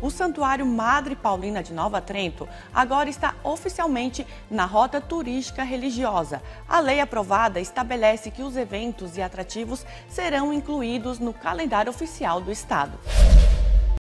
O Santuário Madre Paulina de Nova Trento agora está oficialmente na rota turística religiosa. A lei aprovada estabelece que os eventos e atrativos serão incluídos no calendário oficial do estado.